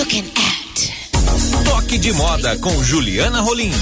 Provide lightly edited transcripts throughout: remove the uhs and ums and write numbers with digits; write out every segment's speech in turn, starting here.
looking at. Toque de moda com Juliana Rolim.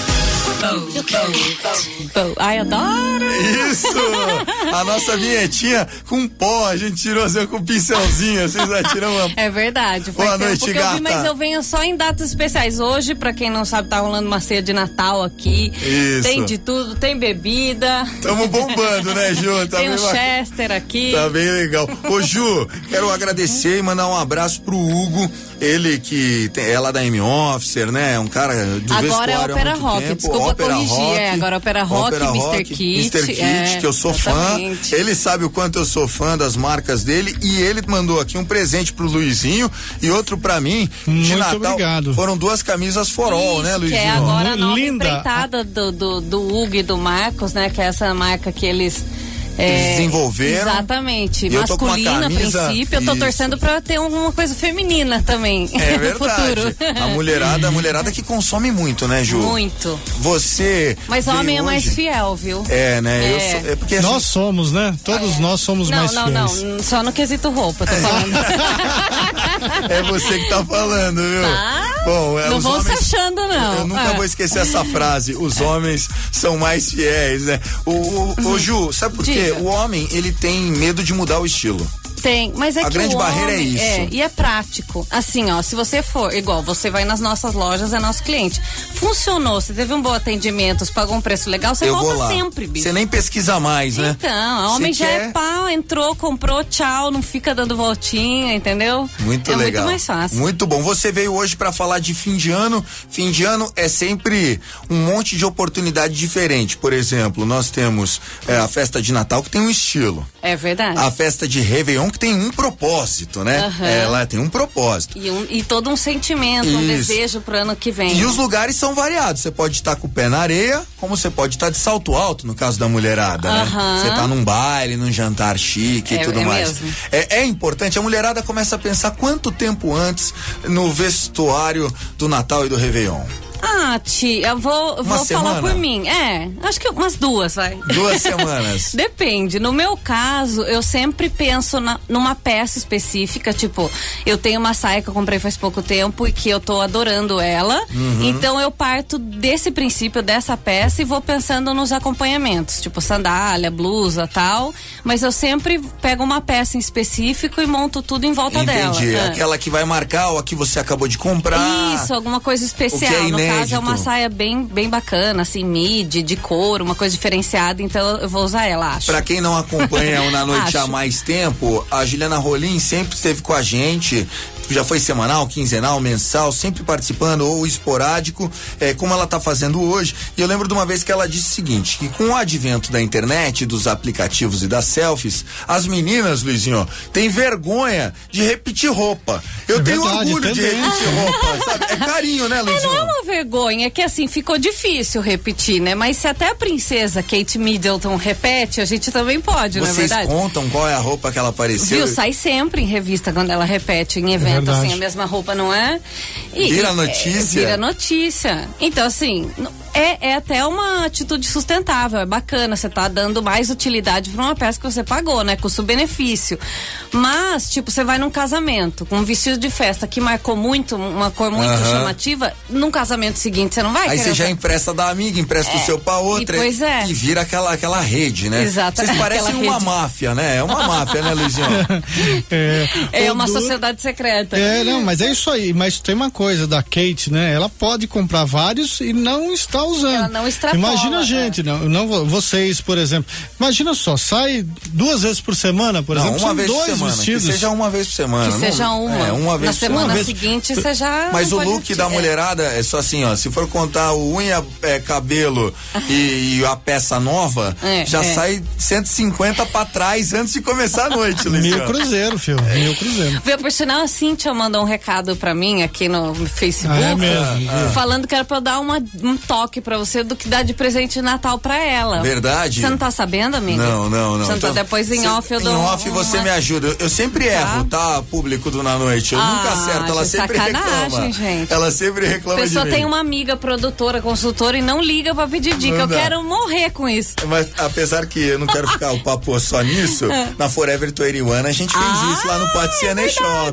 Ai, adoro! Isso! A nossa vinhetinha com pó, a gente tirou assim com um pincelzinho, vocês atiram uma... É verdade. Boa noite, gata. Mas eu venho só em datas especiais. Hoje, pra quem não sabe, tá rolando uma ceia de Natal aqui. Isso. Tem de tudo, tem bebida. Tamo bombando, né, Ju? Tá tem bem Chester aqui. Tá bem legal. Ô, Ju, quero agradecer e mandar um abraço pro Hugo, ele que é lá da M-Officer, né? Um cara do agora vestuário é Ópera há muito Rock, tempo. desculpa Ópera corrigir, Rock, agora Ópera Rock, Mr. Kit, que eu sou exatamente. fã. Ele sabe o quanto eu sou fã das marcas dele e ele mandou aqui um presente pro Luizinho e outro pra mim de muito Natal. Obrigado. Foram 2 camisas forol, né, Luizinho? Que é agora a nova Linda. empreitada do Hugo e do Marcos, né? Que é essa marca que eles desenvolveram. Exatamente. E eu tô com uma masculina, camisa, a princípio. Eu tô torcendo pra ter alguma coisa feminina também. É no verdade. futuro. A mulherada que consome muito, né, Ju? Muito. Você. Mas homem é mais hoje... fiel, viu? É, né? É. Porque Nós somos, né? Todos nós somos mais fiéis. Não. Só no quesito roupa, tô falando. É você que tá falando, viu? Tá. Bom, não os vão homens, se achando, não. Eu nunca vou esquecer essa frase. Os homens são mais fiéis, né? O Ju, sabe por quê? O homem, ele tem medo de mudar o estilo. Tem, mas é a que grande o barreira homem, é isso. E é prático. Assim, ó, se você for, igual, você vai nas nossas lojas, é nosso cliente. Funcionou, você teve um bom atendimento, pagou um preço legal, você volta sempre, bicho. Você nem pesquisa mais, né? Então, o homem já é pau, entrou, comprou, tchau, não fica dando voltinha, entendeu? Muito legal. Muito mais fácil. Muito bom. Você veio hoje pra falar de fim de ano. Fim de ano é sempre um monte de oportunidade diferente. Por exemplo, nós temos a festa de Natal que tem um estilo. É verdade. A festa de Réveillon que tem um propósito, né? Ela tem um propósito. E todo um sentimento, um desejo pro ano que vem. E os lugares são variados. Você pode estar com o pé na areia, como você pode estar de salto alto, no caso da mulherada, né? Você tá num baile, num jantar chique e tudo mais. Mesmo. É importante, a mulherada começa a pensar quanto tempo antes no vestuário do Natal e do Réveillon. Tia, eu vou falar por mim. Acho que umas 2, vai. 2 semanas. Depende. No meu caso, eu sempre penso numa peça específica, tipo, eu tenho uma saia que eu comprei faz pouco tempo e que eu tô adorando ela. Então eu parto desse princípio, dessa peça e vou pensando nos acompanhamentos, tipo sandália, blusa, tal. Mas eu sempre pego uma peça em específico e monto tudo em volta dela. Entendi. Aquela que vai marcar ou a que você acabou de comprar. Isso, alguma coisa especial. O que é no caso é uma saia bem bacana, assim, midi, de couro, uma coisa diferenciada, então eu vou usar ela, acho. Pra quem não acompanha o Na Noite há mais tempo, a Juliana Rolim sempre esteve com a gente, já foi semanal, quinzenal, mensal, sempre participando ou esporádico, como ela tá fazendo hoje. E eu lembro de uma vez que ela disse o seguinte, que com o advento da internet, dos aplicativos e das selfies, as meninas, Luizinho, têm vergonha de repetir roupa. Eu tenho orgulho de repetir roupa, sabe? É carinho, né, Luizinho? Não é uma vergonha, é que assim, ficou difícil repetir, né? Mas se até a princesa Kate Middleton repete, a gente também pode, não é verdade? Vocês contam qual é a roupa que ela apareceu? Viu, sai sempre em revista quando ela repete em evento, assim, a mesma roupa, não é? Vira notícia? Vira notícia. Então, assim, é até uma atitude sustentável, é bacana, você tá dando mais utilidade pra uma peça que você pagou, né? Custo-benefício. Mas, tipo, você vai num casamento com um vestido de festa que marcou muito, uma cor muito chamativa, num casamento seguinte você não vai. Aí você já empresta da amiga, empresta o seu pra outra. Pois é. E vira aquela rede, né? Exato. Vocês parecem uma máfia, né? É uma máfia, né, Luizinho? É uma sociedade secreta. Não, mas é isso aí. Mas tem uma coisa da Kate, né? Ela pode comprar vários e não está usando. Ela não extrapola. Imagina a gente, não vocês, por exemplo. Imagina só, sai 2 vezes por semana, por exemplo. Uma vez 2 por semana. vestidos. Que seja uma vez por semana. Que seja uma vez na semana seguinte você já. Mas o look da mulherada é só assim, ó. Se for contar o unha, cabelo e a peça nova, já sai 150 pra trás antes de começar a noite, Luizinho. 1000 cruzeiro, filho. 1000 cruzeiro. Viu, por sinal, a Cíntia mandou um recado pra mim aqui no Facebook. Falando que era pra eu dar um toque pra você do que dá de presente de Natal pra ela. Verdade? Você não tá sabendo, amiga? Não. Você não tá, depois em off eu dou. Em off você me ajuda. Eu sempre erro, tá? Público do Na Noite. Eu nunca acerto. Ela sempre reclama. Gente. Ela sempre reclama de mim. A pessoa tem uma amiga produtora, consultora e não liga pra pedir dica. Eu quero morrer com isso. Mas apesar que eu não quero ficar o papo só nisso, na Forever 21 a gente fez isso lá no Patiziana Shopping, né?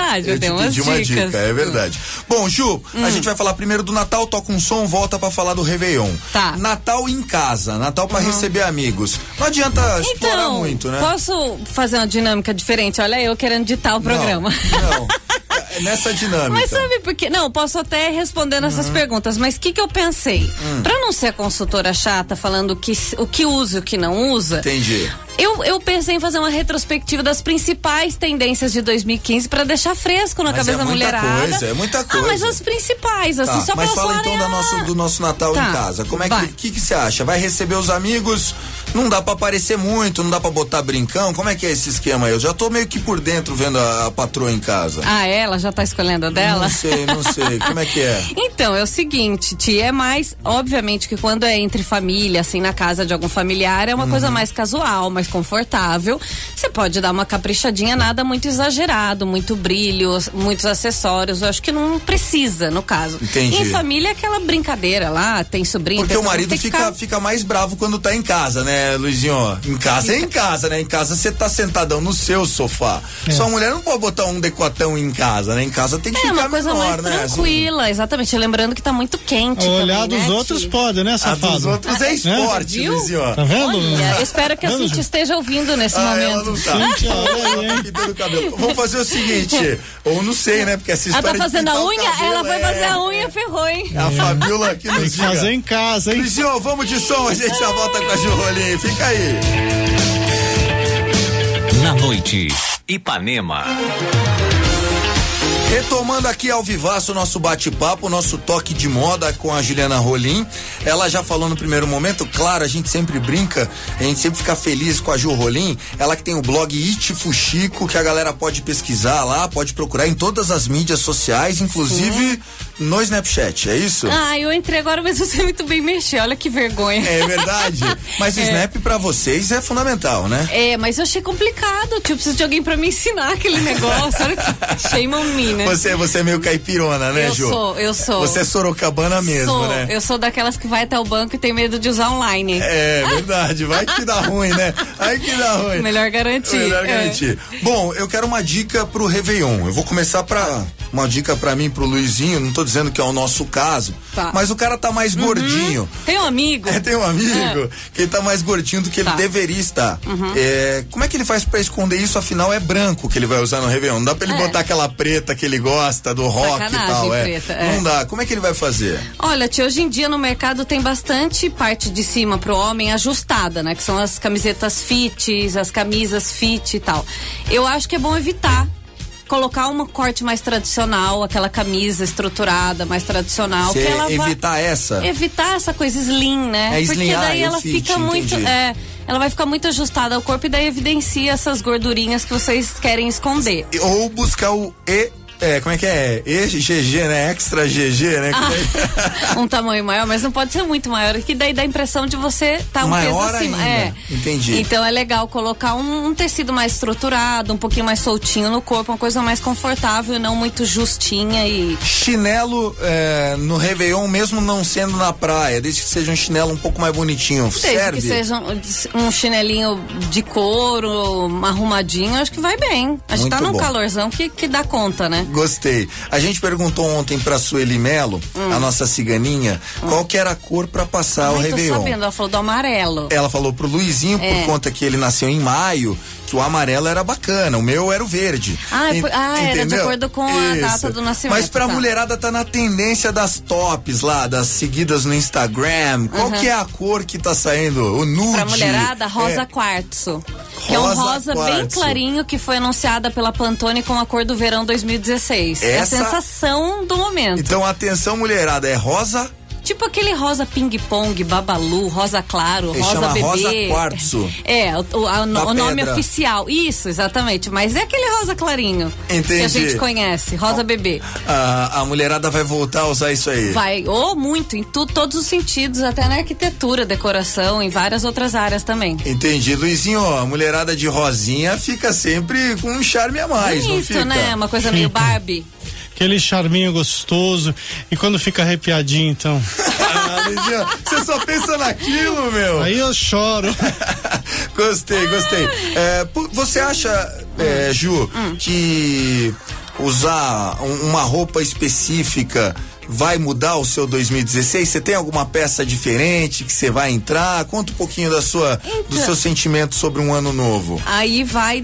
verdade, eu dei umas uma dicas. dica, é verdade. Bom, Ju, a gente vai falar primeiro do Natal, toca um som, volta pra falar do Réveillon. Tá. Natal em casa, Natal pra receber amigos. Não adianta explorar muito, né? Posso fazer uma dinâmica diferente? Olha, eu querendo ditar o programa. Não. Nessa dinâmica. Mas sabe por quê? Não, posso até responder nessas perguntas, mas o que eu pensei? Pra não ser a consultora chata falando o que usa e o que não usa. Entendi. Eu pensei em fazer uma retrospectiva das principais tendências de 2015 pra deixar fresco na cabeça da mulherada. É muita coisa. Mas as principais, assim, só pra mas fala falarem, então do nosso Natal em casa. Como é que você acha? Vai receber os amigos? Não dá pra aparecer muito, não dá pra botar brincão? Como é que é esse esquema aí? Eu já tô meio que por dentro vendo a patroa em casa. Ah, ela já tá escolhendo a dela? Não sei. Como é que é? Então, é o seguinte, tia, é mais, obviamente que quando é entre família, assim, na casa de algum familiar, é uma coisa mais casual, mais confortável. Você pode dar uma caprichadinha, nada muito exagerado, muito brilho, muitos acessórios. Eu acho que não precisa, no caso. Entendi. Em família, é aquela brincadeira lá, tem sobrinho. Porque o marido fica mais bravo quando tá em casa, né, Luizinho? Em casa é em casa, né? Em casa você tá sentadão no seu sofá. Sua mulher não pode botar um decotão em casa, né? Em casa tem que ficar uma coisa menor, mais tranquila, assim. Exatamente. Lembrando que tá muito quente. Olhar também, dos né, outros pode, né, safado? Dos outros é esporte, Luizinho. Tá vendo? Olha, eu espero que a Cintia esteja ouvindo nesse momento. Ela não tá. Cintia, olha aí, pintando o cabelo. Vamos fazer o seguinte, ou não sei, né? Porque essa ela história tá fazendo a unha, cabelo, ela foi fazer a unha, ferrou, hein? A Fabiola aqui tem nos que fazer em casa, hein? Luizinho, vamos de som, a gente já volta com a Ju Rolim. Fica aí. Na noite, Ipanema. Retomando aqui ao vivaço o nosso bate-papo, o nosso toque de moda com a Juliana Rolim. Ela já falou no primeiro momento, claro, a gente sempre brinca, a gente sempre fica feliz com a Ju Rolim. Ela que tem o blog It Fuxico, que a galera pode pesquisar lá, pode procurar em todas as mídias sociais, inclusive no Snapchat, é isso? Ah, eu entrei agora, mas você muito bem mexer, olha que vergonha. É verdade. Mas o Snap pra vocês é fundamental, né? É, mas eu achei complicado, tipo, preciso de alguém pra me ensinar aquele negócio, olha que shame on me, né? Você é meio caipirona, né, Ju? Eu sou. Você é sorocabana mesmo, né? Eu sou daquelas que vai até o banco e tem medo de usar online. É verdade, vai que dá ruim, né? Vai que dá ruim. Melhor garantir. Bom, eu quero uma dica pro Réveillon. Eu vou começar uma dica pra mim, pro Luizinho, não tô dizendo que é o nosso caso, mas o cara tá mais gordinho. Tem um amigo. Tem um amigo que ele tá mais gordinho do que ele deveria estar. Como é que ele faz pra esconder isso? Afinal, é branco que ele vai usar no Réveillon. Não dá pra ele botar aquela preta que ele gosta, do rock sacanagem, e tal. Preta, Não dá. Como é que ele vai fazer? Olha, tia, hoje em dia no mercado tem bastante parte de cima pro homem ajustada, né? Que são as camisetas fit, as camisas fit e tal. Eu acho que é bom evitar colocar um corte mais tradicional, aquela camisa estruturada, mais tradicional. Cê que ela evitar Evitar essa coisa slim, né? É porque slim, daí ela fit, fica muito. Ela vai ficar muito ajustada ao corpo e daí evidencia essas gordurinhas que vocês querem esconder. Ou buscar o como é que é? GG, né? Extra GG, né? Um tamanho maior, mas não pode ser muito maior, que daí dá a impressão de você tá um maior peso acima. Ainda. Entendi. Então é legal colocar um tecido mais estruturado, um pouquinho mais soltinho no corpo, uma coisa mais confortável, não muito justinha e... Chinelo no Réveillon, mesmo não sendo na praia, desde que seja um chinelo um pouco mais bonitinho, serve? Desde que seja um chinelinho de couro, arrumadinho, acho que vai bem. A gente tá num calorzão que dá conta, né? Gostei. A gente perguntou ontem pra Sueli Melo, a nossa ciganinha, qual que era a cor pra passar o Réveillon. Tô sabendo, ela falou do amarelo. Ela falou pro Luizinho, por conta que ele nasceu em maio, que o amarelo era bacana, o meu era o verde. Era de acordo com a data do nascimento. Mas pra mulherada tá na tendência das tops lá, das seguidas no Instagram. Qual que é a cor que tá saindo? O nude? Pra mulherada, rosa quartzo. Que é um rosa bem clarinho que foi anunciada pela Pantone com a cor do verão 2016. É a sensação do momento. Então, atenção mulherada, é rosa? Tipo aquele rosa ping-pong, babalu, rosa claro, rosa bebê. Rosa quartzo. O nome oficial. Isso, exatamente. Mas é aquele rosa clarinho. Entendi. Que a gente conhece, rosa bebê. A mulherada vai voltar a usar isso aí. Vai, muito, em todos os sentidos, até na arquitetura, decoração, em várias outras áreas também. Entendi. Luizinho, a mulherada de rosinha fica sempre com um charme a mais, bonito, não fica? Né? Uma coisa meio Barbie. Aquele charminho gostoso. E quando fica arrepiadinho, então. Luizinho, você só pensa naquilo, meu. Aí eu choro. Gostei. Você acha, Ju, que usar uma roupa específica vai mudar o seu 2016? Você tem alguma peça diferente que você vai entrar? Conta um pouquinho do seu sentimento sobre um ano novo. Aí vai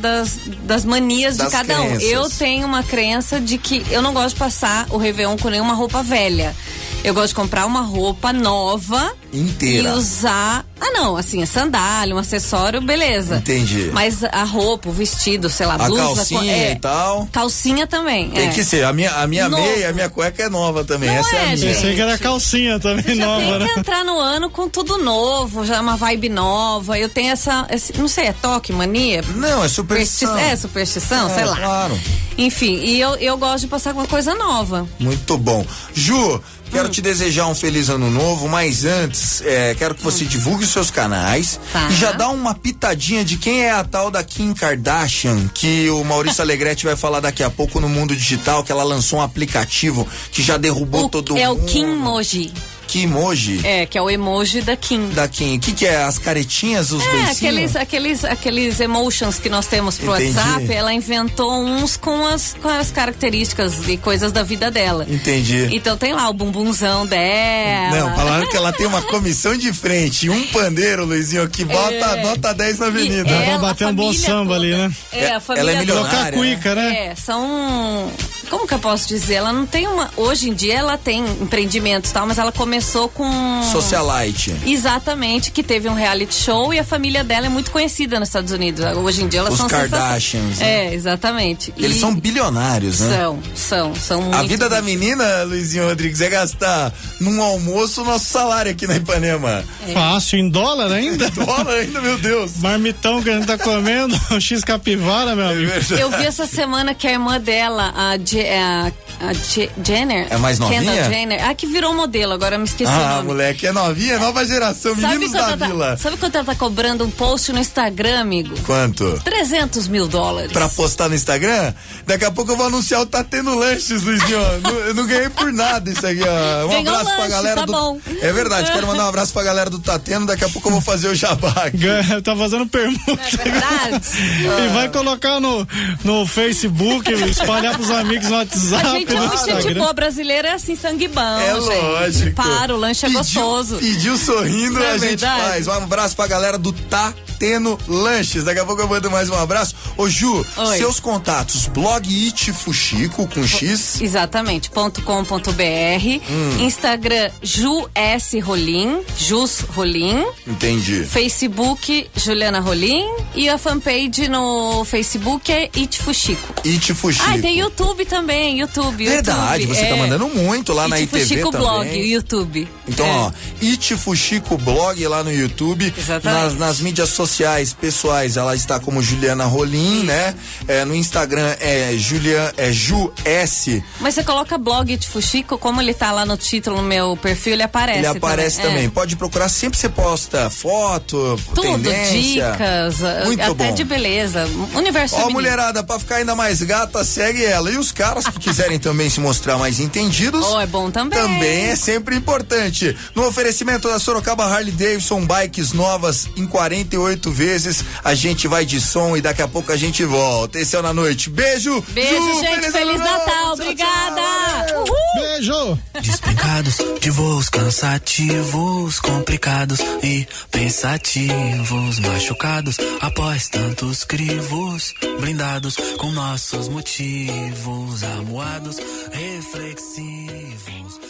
das manias de cada um. Eu tenho uma crença de que eu não gosto de passar o Réveillon com nenhuma roupa velha. Eu gosto de comprar uma roupa nova inteira e usar. Assim, sandália, um acessório, beleza. Entendi. Mas a roupa, o vestido, sei lá, a blusa. Calcinha e tal. Calcinha também. Tem que ser. A minha meia, a minha cueca é nova também. Não essa é a minha. Pensei que era calcinha também nova. Tem que entrar no ano com tudo novo, já uma vibe nova. Eu tenho não sei, é toque, mania? Não, é superstição. Superstição, sei lá. Claro. Enfim, e eu gosto de passar com uma coisa nova. Muito bom. Ju, quero te desejar um feliz ano novo, mas antes, quero que você divulgue os seus canais e já dá uma pitadinha de quem é a tal da Kim Kardashian, que o Maurício Alegretti vai falar daqui a pouco no Mundo Digital, que ela lançou um aplicativo que já derrubou todo mundo. É o Kimmoji. Kimoji? Que é o emoji da Kim. Da Kim. O que é? As caretinhas, os beicinhos? Aqueles emotions que nós temos pro WhatsApp, ela inventou uns com as características e coisas da vida dela. Entendi. Então tem lá o bumbumzão dela. Não, falaram que ela tem uma comissão de frente, um pandeiro, Luizinho, que bota 10 na avenida. Ela vai bater um bom samba ali, né? A família ela é milionária. Toca cuica, né? Como que eu posso dizer? Ela não tem hoje em dia ela tem empreendimentos e tal, mas ela começou com socialite. Exatamente, que teve um reality show e a família dela é muito conhecida nos Estados Unidos. Hoje em dia elas são Kardashians. Né? Exatamente. Eles são bilionários, né? São muito. A vida da menina, Luizinho Rodrigues, é gastar num almoço o nosso salário aqui na Ipanema. Fácil, em dólar ainda? Dólar ainda, meu Deus. Marmitão que a gente tá comendo, o X capivara, meu amigo. Eu vi essa semana que a irmã dela, a Jenner. É mais novinha? Kendall Jenner. Que virou modelo, agora eu me esqueci o nome. Moleque, é novinha, nova geração, meninos da vila. Sabe quanto ela tá cobrando um post no Instagram, amigo? Quanto? $300 mil. Pra postar no Instagram? Daqui a pouco eu vou anunciar o Tá Tendo Lanches, Luizinho. Eu não ganhei por nada isso aqui, ó. Um abraço pra galera bom. É verdade, quero mandar um abraço pra galera do Tá Tendo, daqui a pouco eu vou fazer o jabá aqui. Tá fazendo permuta. É verdade. E vai colocar no Facebook, espalhar pros amigos no WhatsApp. A gente é muito gente boa, brasileira é assim, sangue bom. Lógico. O lanche é gostoso. Pediu sorrindo, a gente faz. Um abraço pra galera do Tá Tendo Lanches. Daqui a pouco eu mando mais um abraço. Ô Ju, seus contatos, blog It Fuxico com X. Exatamente, .com.br. Instagram Ju S Rolim, Jus Rolim. Entendi. Facebook Juliana Rolim e a fanpage no Facebook é It Fuxico. It Fuxico. Tem YouTube também, YouTube. Verdade, você tá mandando muito lá na ITV Fuxico também. Blog, YouTube. Então, It Fuxico Blog lá no YouTube. Exatamente. Nas mídias sociais pessoais, ela está como Juliana Rolim, né? No Instagram é Ju S. Mas você coloca blog It Fuxico, como ele tá lá no título, no meu perfil, ele aparece. Ele aparece também. Pode procurar, sempre você posta foto, tudo, tendência. Dicas, muito até bom. De beleza. Universo feminino. Mulherada, pra ficar ainda mais gata, segue ela. E os caras que quiserem também se mostrar mais entendidos. É bom também. Também é sempre importante. No oferecimento da Sorocaba Harley Davidson, bikes novas em 48 vezes. A gente vai de som e daqui a pouco a gente volta. Esse é o Na Noite. Beijo. Beijo, gente. Feliz Natal. Obrigada. Uhul. Beijo. Despencados de voos cansativos, complicados e pensativos, machucados após tantos crivos, blindados com nossos motivos, amuados, reflexivos.